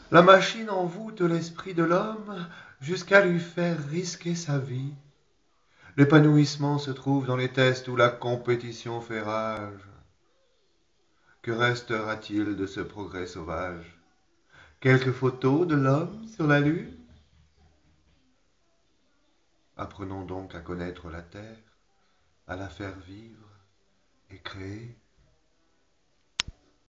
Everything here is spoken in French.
La machine envoûte l'esprit de l'homme jusqu'à lui faire risquer sa vie. L'épanouissement se trouve dans les tests où la compétition fait rage. Que restera-t-il de ce progrès sauvage? Quelques photos de l'homme sur la lune? Apprenons donc à connaître la terre, à la faire vivre et créer.